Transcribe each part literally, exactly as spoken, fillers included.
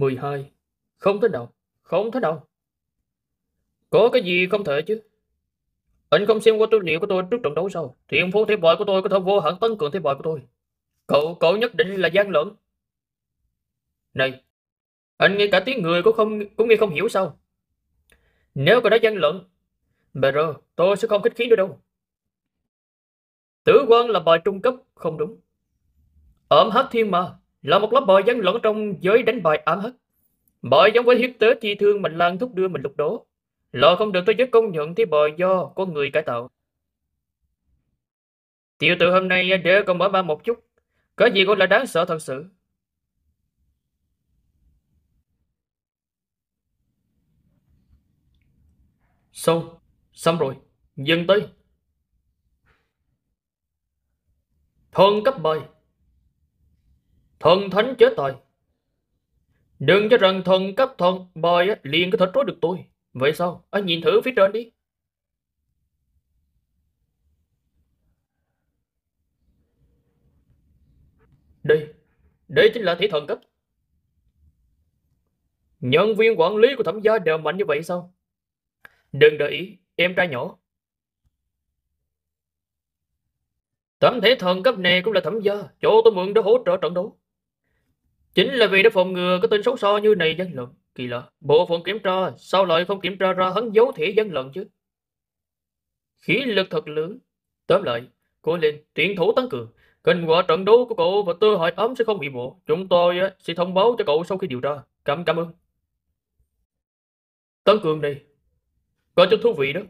mười hai. Không thể nào. Không thể nào. Có cái gì không thể chứ? Anh không xem qua tư liệu của tôi trước trận đấu sao? Thiện phố thế bại của tôi có thể vô hạn tăng cường thế bại của tôi. Cậu, cậu nhất định là gian lận. Này, anh ngay cả tiếng người cũng không cũng nghe không hiểu sao? Nếu cậu đã gian lận, bây giờ tôi sẽ không khách khí nữa đâu. Tử Quân là bài trung cấp, không đúng. Ám hắc thiên ma là một lớp bài gian lận trong giới đánh bài ám hắc. Bài giống với hiếp tế chi thương mình lan thúc đưa mình lục đố. Lò không được tôi giới công nhận thế bài do con người cải tạo. Tiểu tử hôm nay để con mở mang một chút. Cái gì gọi là đáng sợ thật sự? Xong, xong rồi. Dừng tay. Thần cấp bài. Thần thánh chế tài. Đừng cho rằng thần cấp thần bài liền có thể trối được tôi. Vậy sao? Anh nhìn thử phía trên đi. Đây, đây chính là thị thần cấp. Nhân viên quản lý của thẩm gia đều mạnh như vậy sao? Đừng để ý, em trai nhỏ. Tấm thể thần cấp này cũng là thẩm gia, cho tôi mượn để hỗ trợ trận đấu. Chính là vì để phòng ngừa cái tên xấu so như này gian lận. Kỳ lạ, bộ phận kiểm tra sao lại không kiểm tra ra hắn dấu thể gian lận chứ? Khí lực thật lớn. Tóm lại, cố lên, tuyển thủ tăng cường. Kết quả trận đấu của cậu và Tư Hải Ấm sẽ không bị bộ. Chúng tôi sẽ thông báo cho cậu sau khi điều tra. Cảm cảm ơn. Tăng cường này, có chút thú vị đó.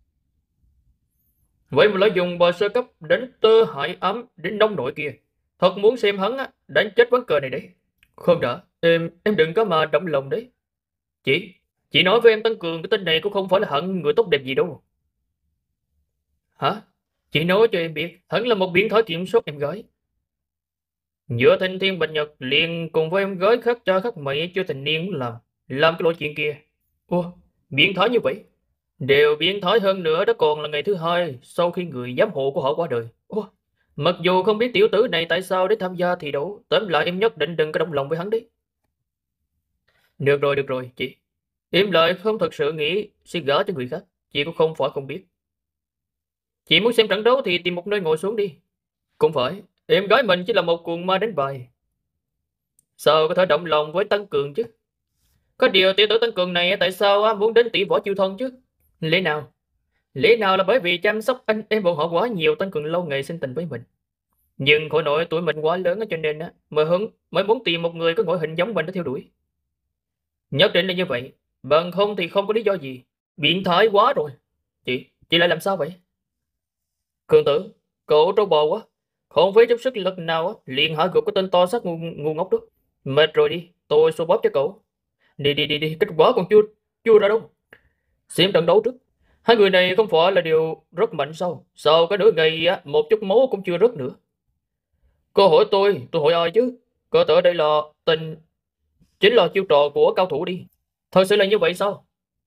Vậy mà lại dùng bò sơ cấp đánh Tư Hải Ấm đến nông nội kia. Thật muốn xem hắn đánh chết ván cờ này đấy. Không đã, em em đừng có mà động lòng đấy. Chị, chị nói với em tăng cường cái tên này cũng không phải là hẳn người tốt đẹp gì đâu. Hả? Chị nói cho em biết, hắn là một biến thái kiểm soát em gái. Giữa thanh thiên bạch nhật liền cùng với em gái khác cha khác mẹ chưa thành niên làm, làm cái lỗi chuyện kia. Ủa, biến thái như vậy? Đều biến thái hơn nữa đó còn là ngày thứ hai sau khi người giám hộ của họ qua đời. Ủa, mặc dù không biết tiểu tử này tại sao để tham gia thi đấu, tóm lại em nhất định đừng có động lòng với hắn đấy. Được rồi, được rồi, chị. Em lại không thật sự nghĩ sẽ gả cho người khác. Chị cũng không phải không biết. Chị muốn xem trận đấu thì tìm một nơi ngồi xuống đi. Cũng phải, em gái mình chỉ là một cuồng ma đánh bài. Sao có thể động lòng với Tăng Cường chứ? Có điều tiểu tử Tăng Cường này tại sao muốn đến tỷ võ chiêu thân chứ? Lẽ nào? Lẽ nào là bởi vì chăm sóc anh em bọn họ quá nhiều Tăng Cường lâu ngày sinh tình với mình. Nhưng khổ nổi tuổi mình quá lớn cho nên á mới hứng mới muốn tìm một người có ngoại hình giống mình để theo đuổi. Nhất định là như vậy, bằng không thì không có lý do gì. Biến thái quá rồi. Chị, chị lại làm sao vậy? Cường tử, cậu trâu bò quá. Không phải chút sức lực nào á, liền hạ gục cái tên to xác ngu, ngu ngốc đó. Mệt rồi đi, tôi xô bóp cho cậu. Đi đi đi đi, kết quả còn chưa chưa ra đâu. Xem trận đấu trước. Hai người này không phải là đều rất mạnh sao? Sau cái nửa ngày á, một chút máu cũng chưa rớt nữa. Cô hỏi tôi, tôi hỏi ai chứ? Cơ tử đây là tình chính là chiêu trò của cao thủ đi. Thật sự là như vậy sao?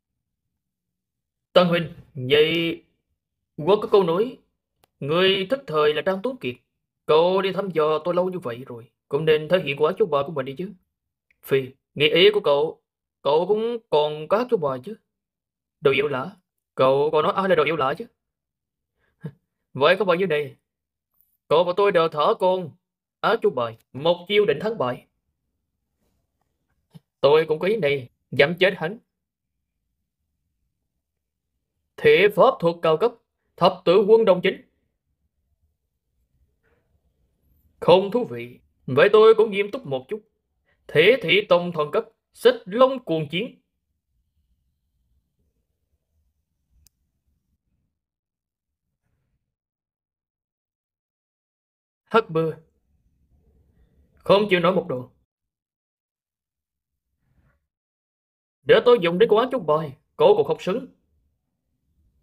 Tân Huynh, vậy Quốc có câu nói, người thức thời là Trang Tuấn Kiệt. Cậu đi thăm dò tôi lâu như vậy rồi, cũng nên thể hiện quả chú bài của mình đi chứ. Phi, nghĩa ý của cậu, cậu cũng còn có hát chú bài chứ. Đồ yêu lã, cậu còn nói ai là đồ yêu lã chứ. Vậy có bao nhiêu này, cậu và tôi đều thở con á chú bài, một chiêu định thắng bại. Tôi cũng có ý này, dám chết hắn. Thể pháp thuật cao cấp, thập tự quân đồng chính. Không thú vị, vậy tôi cũng nghiêm túc một chút. Thế thị tông thần cấp, xích long cuồng chiến. Hắc bơ, không chịu nổi một đồ. Để tôi dùng để quán chút bài, cậu còn không xứng.